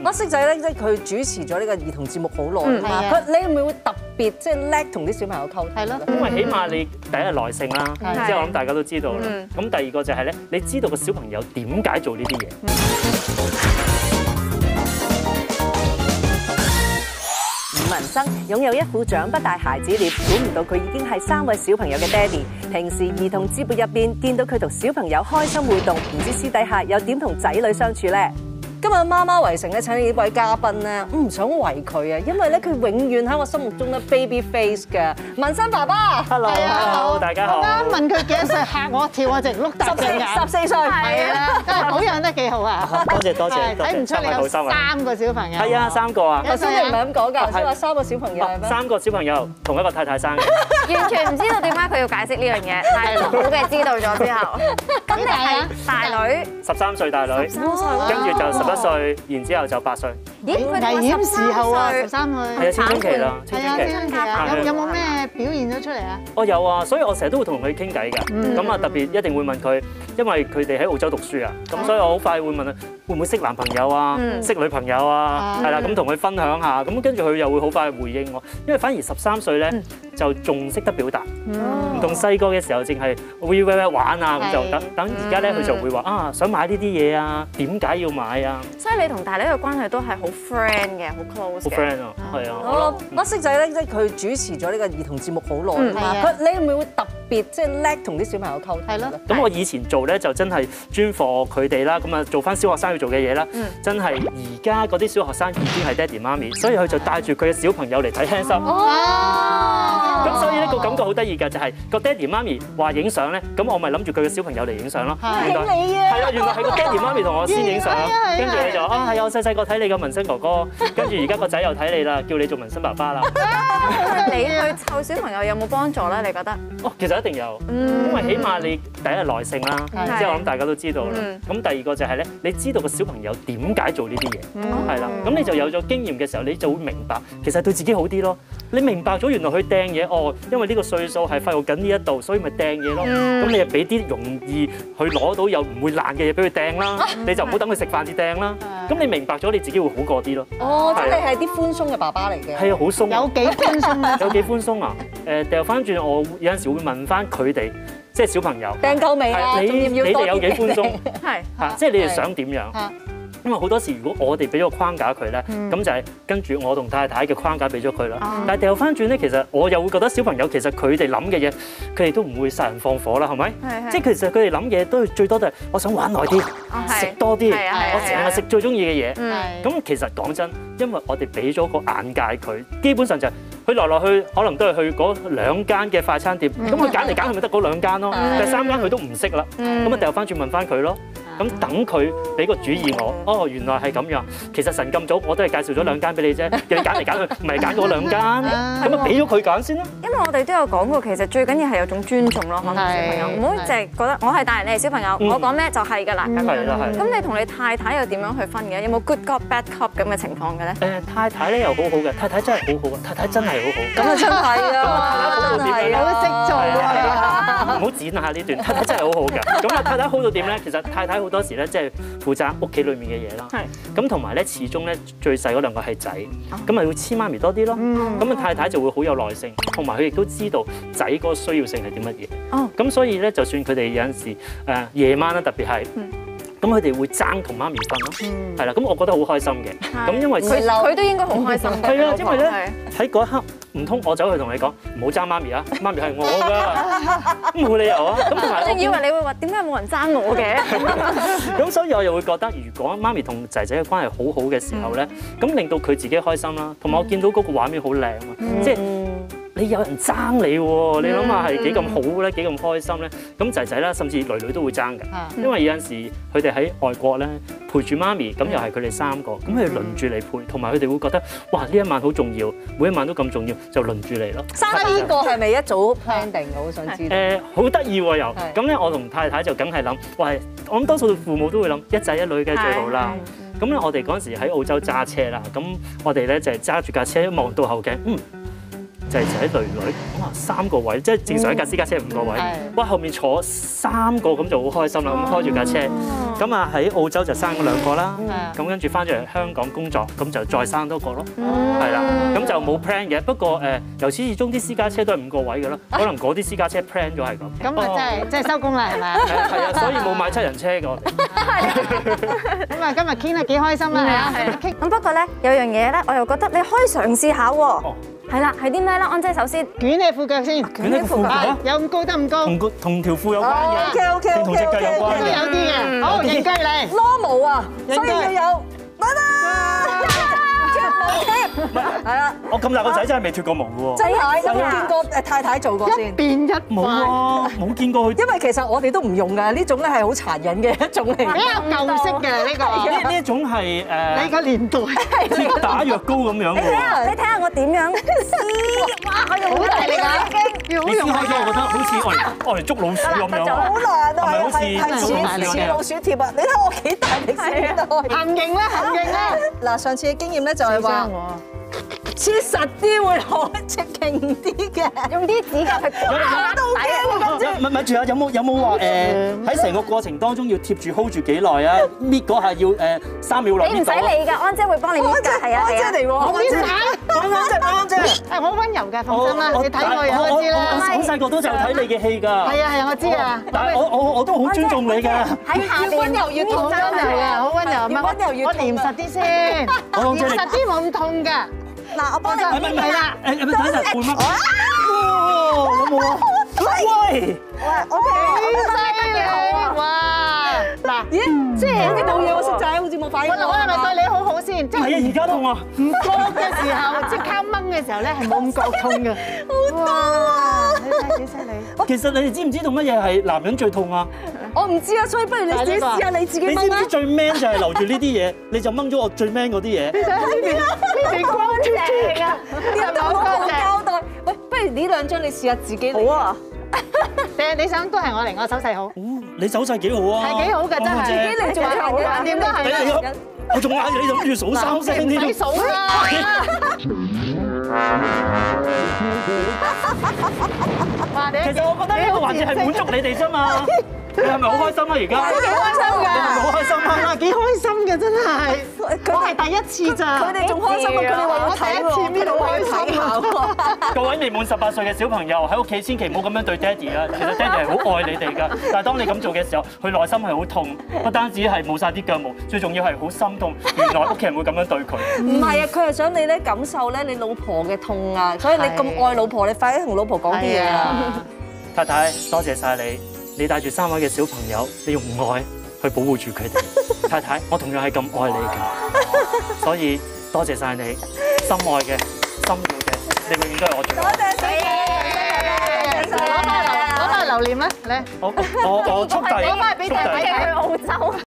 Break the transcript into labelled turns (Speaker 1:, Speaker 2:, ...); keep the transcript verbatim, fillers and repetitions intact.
Speaker 1: 我識仔咧，即係佢主持咗呢個兒童節目好耐啊嘛。佢你會唔會特別即係叻同啲小朋友溝通？
Speaker 2: 係咯，
Speaker 3: 因為起碼你第一係耐性啦，即係我諗大家都知道啦。咁第二個就係咧，你知道個小朋友點解做呢啲嘢。
Speaker 1: 伍文生擁有一副長不大孩子臉，估唔到佢已經係三位小朋友嘅爹哋。平時兒童節目入邊見到佢同小朋友開心互動，唔知私底下又點同仔女相處咧？今日媽媽圍城咧請呢位嘉賓咧，我唔想圍佢啊，因為咧佢永遠喺我心目中咧 baby face 嘅文生爸爸。
Speaker 3: Hello，Hello，大家好。
Speaker 2: 我啱問佢幾多歲，嚇我一跳，我直碌大隻眼。
Speaker 1: 十四歲，係啊，
Speaker 2: 真係保養得幾好啊！
Speaker 3: 多謝多謝，
Speaker 2: 睇唔出你有三個小朋友。
Speaker 3: 係啊，三個啊。
Speaker 1: 頭先你唔係咁講㗎，頭先話三個小朋友係咩？
Speaker 3: 三個小朋友同一個太太生嘅。
Speaker 4: 完全唔知道點解佢要解釋呢樣嘢，但係好嘅知道咗之後，咁你係大女，
Speaker 3: 十三歲大女，跟住就十一歲，然之後就八歲。
Speaker 4: 咦？佢哋
Speaker 2: 危險時候啊，十三歲。
Speaker 3: 係啊，青春期啦，青
Speaker 2: 係啊，
Speaker 3: 春期。
Speaker 2: 青春期啊，有有冇咩表現咗出嚟啊？
Speaker 3: 我有啊，所以我成日都會同佢傾偈㗎。咁啊，特別一定會問佢，因為佢哋喺澳洲讀書啊，咁所以我好快會問佢會唔會識男朋友啊，識女朋友啊，係啦，咁同佢分享下。咁跟住佢又會好快回應我，因為反而十三歲咧就仲識得表達，唔同細個嘅時候淨係會會玩啊，咁就等等而家咧佢就會話啊想買呢啲嘢啊，點解要買啊？
Speaker 4: 所以你同大女嘅關係都係好 friend 嘅，好 close
Speaker 3: 好 friend 啊，係啊。
Speaker 1: 我我識仔咧，即係佢主持咗呢個兒童節目好耐啊嘛。佢你會唔會特別即係叻同啲小朋友溝通？係咯。
Speaker 3: 咁我以前做咧就真係專課佢哋啦，咁啊做翻小學生要做嘅嘢啦。真係而家嗰啲小學生已經係爹哋媽咪，所以佢就帶住佢嘅小朋友嚟睇輕心。哦。咁所以呢個感覺好得意㗎，就係個爹哋媽咪話影相咧，咁我咪諗住佢嘅小朋友嚟影相咯。
Speaker 1: 影你啊！
Speaker 3: 係啦，原來係個爹哋媽咪同我先影相，跟住你就啊係啊，我細細個睇你個文生哥哥，跟住而家個仔又睇你啦，叫你做文生爸爸啦。
Speaker 4: 你去湊小朋友有冇幫助咧？你覺得？
Speaker 3: 哦，其實一定有，因為起碼你第一係耐性啦，即係我諗大家都知道啦。咁第二個就係咧，你知道個小朋友點解做呢啲嘢，係啦，咁你就有咗經驗嘅時候，你就會明白其實對自己好啲咯。你明白咗原來佢掟嘢，哦，因為呢個歲數係發育緊呢一度，所以咪掟嘢咯。咁你就俾啲容易去攞到又唔會爛嘅嘢俾佢掟啦，你就唔好等佢食飯至掟啦。咁你明白咗，你自己會好過啲咯。
Speaker 1: 哦，即係你係啲寬鬆嘅爸爸嚟嘅。
Speaker 3: 係啊，好鬆。
Speaker 2: 有幾寬鬆啊？
Speaker 3: 有幾寬鬆啊？誒，掉翻轉，我有陣時會問翻佢哋，即係小朋友
Speaker 1: 掟夠未啊？
Speaker 3: 你你哋有幾寬鬆？
Speaker 4: 係
Speaker 3: 嚇，即係你哋想點樣？因為好多時，如果我哋俾咗個框架佢咧，咁就係跟住我同太太嘅框架俾咗佢啦。但係掉翻轉咧，其實我又會覺得小朋友其實佢哋諗嘅嘢，佢哋都唔會殺人放火啦，係咪？即係其實佢哋諗嘢都係最多都係我想玩耐啲，食多啲，我淨係食最中意嘅嘢。咁其實講真，因為我哋俾咗個眼界佢，基本上就係佢來來去可能都係去嗰兩間嘅快餐店，咁佢揀嚟揀去咪得嗰兩間咯，第三間佢都唔識啦。咁啊掉翻轉問翻佢咯。咁等佢俾個主意我，哦，原來係咁樣。其實神咁早，我都係介紹咗兩間俾你啫，叫你揀嚟揀去，唔係揀嗰兩間。咁啊，俾咗佢揀先啦。
Speaker 4: 因為我哋都有講過，其實最緊要係有種尊重咯，可能小朋友唔好淨係覺得我係大人，你係小朋友，我講咩就係㗎啦咁樣。咁你同你太太又點樣去分嘅？有冇 good cop bad cop 咁嘅情況嘅咧？
Speaker 3: 誒，太太咧又好好嘅，太太真係好好啊，太太真係好好。
Speaker 1: 咁啊真係啊，
Speaker 2: 真係好識做啊！
Speaker 3: 唔好剪下呢段，太太真係好好嘅。咁啊，太太好到點咧？其實太太好多時咧，即係負責屋企裡面嘅嘢啦。係。咁同埋咧，始終咧最細嗰兩個係仔，咁咪會黐媽咪多啲咯。咁啊，太太就會好有耐性，同埋佢亦都知道仔嗰個需要性係啲乜嘢。哦。咁所以咧，就算佢哋有陣時誒夜晚咧，特別係。咁佢哋會爭同媽咪分咯，係啦，咁我覺得好開心嘅。咁因為
Speaker 4: 佢佢都應該好開心。
Speaker 3: 係啊，因為咧喺嗰一刻，唔通我走去同你講唔好爭媽咪啊，媽咪係我㗎，冇理由啊。咁同埋
Speaker 4: 我以為你會話點解冇人爭我嘅？
Speaker 3: 咁所以我又會覺得，如果媽咪同仔仔嘅關係好好嘅時候咧，咁令到佢自己開心啦，同埋我見到嗰個畫面好靚啊，即係。你有人爭你喎，你諗下係幾咁好咧，幾咁開心咧？咁仔仔啦，甚至女女都會爭㗎，因為有陣時佢哋喺外國咧陪住媽咪，咁又係佢哋三個，咁佢哋輪住你陪，同埋佢哋會覺得哇呢一晚好重要，每一晚都咁重要，就輪住你咯。
Speaker 1: 生呢個係咪一早 plan 定？我好想知道。
Speaker 3: 誒，好得意喎又，咁咧我同太太就梗係諗，喂，我諗多數父母都會諗一仔一女嘅最好啦。咁咧我哋嗰陣時喺澳洲揸車啦，咁我哋咧就係揸住架車，一望到後鏡，嗯。 就係就喺女女，哇三個位，即係正常一架私家車五個位，哇後面坐三個咁就好開心啦，咁開住架車，咁啊喺澳洲就生咗兩個啦，咁跟住翻咗嚟香港工作，咁就再生多個咯，係啦，咁就冇 plan 嘅，不過誒由始至終啲私家車都係五個位嘅咯，可能嗰啲私家車 plan 咗係咁。
Speaker 2: 咁啊真係真係收工啦係咪啊？
Speaker 3: 係啊，所以冇買七人車嘅我哋。
Speaker 2: 咁啊今日傾得幾開心啦係啊，傾
Speaker 4: 咁不過咧有樣嘢咧，我又覺得你可以嘗試下喎。係啦，係啲咩咧？安姐首先
Speaker 2: 捲起褲腳先，
Speaker 3: 捲起褲腳，
Speaker 2: 有咁高得咁高？
Speaker 3: 同個同條褲有關嘅
Speaker 1: OK OK
Speaker 3: 定同隻腳有關
Speaker 2: 都有
Speaker 3: 嘅。
Speaker 2: 啲嘅。好，認雞嚟。
Speaker 1: normal 啊，所以要有，得啦，係啦。
Speaker 3: 我咁大個仔真係未脫過毛嘅喎。
Speaker 1: 真係有冇見過誒太太做過
Speaker 2: 一
Speaker 1: 先？
Speaker 2: 變一
Speaker 3: 冇啊，冇見過佢。
Speaker 1: 因為其實我哋都唔用㗎，呢種咧係好殘忍嘅一種嚟。
Speaker 2: 比較舊式嘅呢個。
Speaker 3: 呢呢一種係誒
Speaker 2: 你個年代
Speaker 3: 鐵打藥膏咁樣嘅喎。
Speaker 4: 你睇下我點樣撕，哇！我用
Speaker 2: 好大力啊！
Speaker 3: 你撕開咗，我覺得好似我嚟我嚟捉老鼠咁樣。
Speaker 1: 好難啊，
Speaker 3: 係咪好似
Speaker 1: 係似似老鼠貼啊！你睇我幾大力先得開。
Speaker 2: 行勁啦，行勁啦！
Speaker 1: 嗱，上次嘅經驗咧就係話黐實啲會攞隻勁啲嘅，
Speaker 4: 用啲指甲去
Speaker 1: 打到驚啊！跟住
Speaker 3: 咪咪住啊！有冇有冇話誒喺成個過程當中要貼住 hold 住幾耐啊？搣嗰下要誒三秒內
Speaker 4: 你唔使
Speaker 3: 搣到啊！
Speaker 4: 理㗎，安姐會幫你搣㗎，係啊係啊。
Speaker 1: 嚟喎，
Speaker 2: 好啲
Speaker 3: 啱啱啫，啱啫。
Speaker 2: 係我温柔嘅，放心啦，你睇我樣我知
Speaker 3: 我
Speaker 2: 啦。
Speaker 3: 好細個都就睇你嘅戲㗎。
Speaker 2: 係啊係啊，我知啊。
Speaker 3: 但係我我我都好尊重你㗎。
Speaker 4: 喺下邊
Speaker 1: 温柔要
Speaker 2: 好温柔啊，好温柔。唔係
Speaker 1: 温柔要
Speaker 2: 我黏實啲先，
Speaker 3: 我
Speaker 2: 黏實啲冇咁痛㗎。
Speaker 1: 嗱，我幫你
Speaker 3: 唔係唔係
Speaker 2: 係啦，
Speaker 3: 誒誒，等陣換乜？哇！有冇啊？喂！
Speaker 1: 我
Speaker 2: 犀利哇！嗱，
Speaker 1: 咦，即係啲冇嘢，我識仔，好似冇反應。
Speaker 2: 我我係咪對你好好先？即係
Speaker 3: 係啊，而家痛啊！
Speaker 2: 唔覺嘅時候，即刻掹嘅時候咧，係冇咁覺痛嘅。好痛啊！你睇幾犀利？
Speaker 3: 其實你哋知唔知道乜嘢係男人最痛啊？
Speaker 1: 我唔知啊，所以不如你自己試下你自己掹啦
Speaker 3: 你知唔知。最 man 就係留住呢啲嘢，你就掹咗我最 man 嗰啲嘢。
Speaker 2: 呢邊呢邊光脫脫啊！
Speaker 1: 呢度冇冇交代。喂，不如呢兩張你試下自己嚟。好啊。
Speaker 2: 誒，你想都係我嚟，我手勢好，
Speaker 3: 你手勢幾好啊？
Speaker 2: 係幾好㗎，真係。
Speaker 1: 自己嚟做好
Speaker 2: 橫掂都係啦。
Speaker 3: 我仲嗌你諗住數三聲添。
Speaker 2: 唔使數啦。
Speaker 3: 其實我覺得呢個環節係滿足你哋啫嘛。你係咪好開心啊？而家
Speaker 2: 幾開心㗎！
Speaker 3: 你係咪好開心啊？
Speaker 2: 幾開心嘅真係，我係第一次咋。
Speaker 1: 佢哋仲開心過佢哋話要睇喎，
Speaker 2: 我第一次搣到開心啊！
Speaker 3: 各位未滿十八歲嘅小朋友喺屋企千祈唔好咁樣對爹哋啊！其實爹哋係好愛你哋㗎，但係當你咁做嘅時候，佢內心係好痛，不單止係冇晒啲腳毛，最重要係好心痛。原來屋企人會咁樣對佢。
Speaker 1: 唔係啊，佢係想你咧感受咧你老婆嘅痛啊，所以你咁愛老婆，你快啲同老婆講啲嘢啊！
Speaker 3: 太太，多謝晒你，你帶住三位嘅小朋友，你用愛去保護住佢哋。太太，我同樣係咁愛你㗎，所以多謝晒你，心愛嘅、心要嘅，你永遠都係我最愛。
Speaker 1: 多謝晒，
Speaker 2: 攞翻嚟，攞翻嚟留念啦，嚟。
Speaker 3: 我我我速遞，
Speaker 2: 攞翻嚟俾
Speaker 3: 速遞
Speaker 2: 太太
Speaker 4: 去澳洲。